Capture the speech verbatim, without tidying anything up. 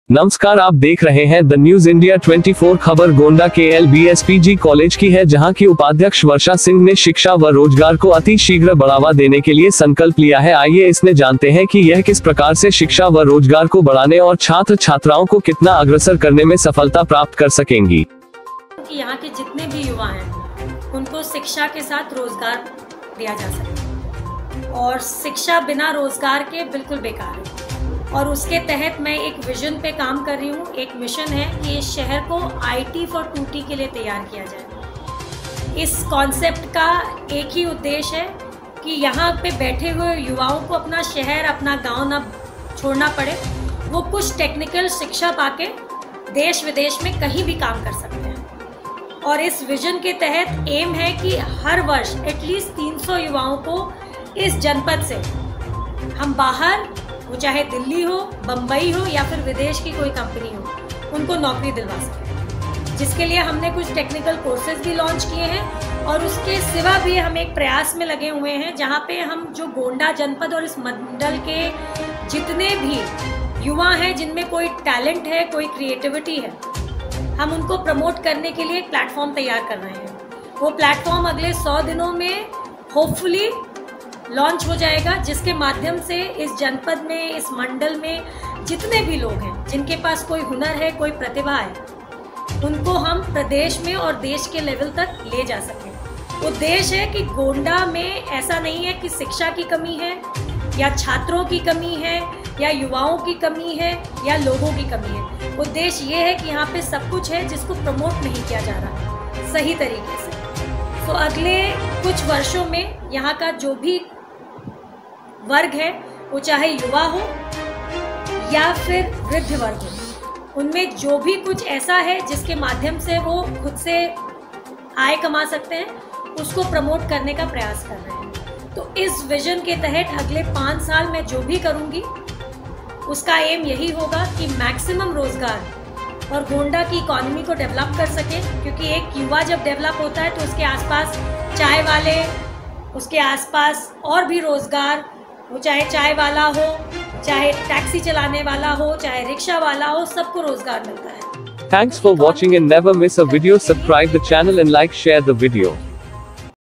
नमस्कार, आप देख रहे हैं द न्यूज इंडिया चौबीस खबर गोंडा के L B S P G college की है, जहां की उपाध्यक्ष वर्षा सिंह ने शिक्षा व रोजगार को अति शीघ्र बढ़ावा देने के लिए संकल्प लिया है। आइए इसमें जानते हैं कि यह किस प्रकार से शिक्षा व रोजगार को बढ़ाने और छात्र छात्राओं को कितना अग्रसर करने में सफलता प्राप्त कर सकेंगी। यहाँ के जितने भी युवा हैं उनको शिक्षा के साथ रोजगार दिया जा सके, और शिक्षा बिना रोजगार के बिल्कुल बेकार है। और उसके तहत मैं एक विजन पे काम कर रही हूँ। एक मिशन है कि इस शहर को I T for two T के लिए तैयार किया जाए। इस कॉन्सेप्ट का एक ही उद्देश्य है कि यहाँ पे बैठे हुए युवाओं को अपना शहर, अपना गांव ना छोड़ना पड़े। वो कुछ टेक्निकल शिक्षा पाके देश विदेश में कहीं भी काम कर सकते हैं। और इस विजन के तहत एम है कि हर वर्ष एटलीस्ट तीन सौ युवाओं को इस जनपद से हम बाहर, वो चाहे दिल्ली हो, बम्बई हो या फिर विदेश की कोई कंपनी हो, उनको नौकरी दिलवा सके। जिसके लिए हमने कुछ टेक्निकल कोर्सेज भी लॉन्च किए हैं। और उसके सिवा भी हम एक प्रयास में लगे हुए हैं जहां पे हम जो गोंडा जनपद और इस मंडल के जितने भी युवा हैं जिनमें कोई टैलेंट है, कोई क्रिएटिविटी है, हम उनको प्रमोट करने के लिए एक प्लेटफॉर्म तैयार कर रहे हैं। वो प्लेटफॉर्म अगले सौ दिनों में होपफुली लॉन्च हो जाएगा, जिसके माध्यम से इस जनपद में, इस मंडल में जितने भी लोग हैं जिनके पास कोई हुनर है, कोई प्रतिभा है, उनको हम प्रदेश में और देश के लेवल तक ले जा सकें। उद्देश्य है कि गोंडा में ऐसा नहीं है कि शिक्षा की कमी है या छात्रों की कमी है या युवाओं की कमी है या लोगों की कमी है। उद्देश्य ये है कि यहाँ पे सब कुछ है जिसको प्रमोट नहीं किया जा रहा सही तरीके से। तो अगले कुछ वर्षों में यहाँ का जो भी वर्ग है, वो चाहे युवा हो या फिर वृद्ध वर्ग हो, उनमें जो भी कुछ ऐसा है जिसके माध्यम से वो खुद से आय कमा सकते हैं, उसको प्रमोट करने का प्रयास कर रहे हैं। तो इस विजन के तहत अगले पाँच साल में जो भी करूँगी उसका एम यही होगा कि मैक्सिमम रोजगार और गोंडा की इकोनॉमी को डेवलप कर सके। क्योंकि एक युवा जब डेवलप होता है तो उसके आसपास चाय वाले, उसके आसपास और भी रोजगार, वो चाहे चाय वाला हो, चाहे टैक्सी चलाने वाला हो, चाहे रिक्शा वाला हो, सबको रोजगार मिलता है। Thanks for watching and never miss a video. Subscribe the channel and like share the video.